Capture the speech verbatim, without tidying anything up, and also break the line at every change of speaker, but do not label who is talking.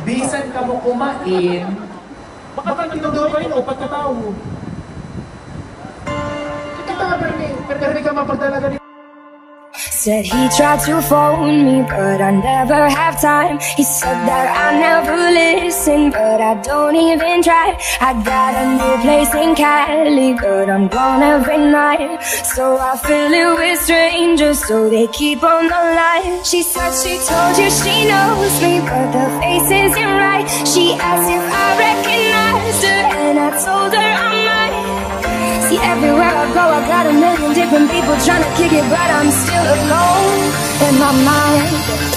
Bisan ka mo kumain, baka tinuturo kayo o pagkatao. Kita ka pero ka mapagdalaga ni.
Said he tried to phone me, but I never have time. He said that I never listen, but I don't even try. I got a new place in Cali, but I'm gone every night. So I fill it with strangers, so they keep on the line. She said she told you she knows me, but the face isn't right. She asked if I recognized her, and I told her I might. See, everywhere I go, I got a million different people trying to kick it, but I'm still alone in my mind.